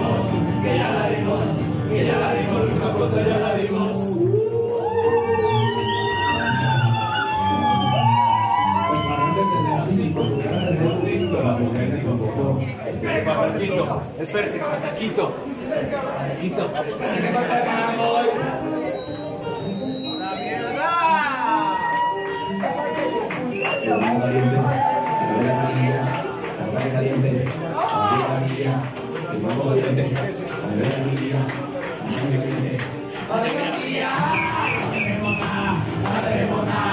que ya la dimos, una foto ya la dimos. Pues para entender así, porque la mujer dijo poco. Pataquito, espérese, Pataquito. Pataquito. ¡La mierda! El mambo caliente, la amarilla, la sal caliente, la amarilla, el mambo caliente, la amarilla, la sal caliente. ¡No tenemos nada! ¡No tenemos nada!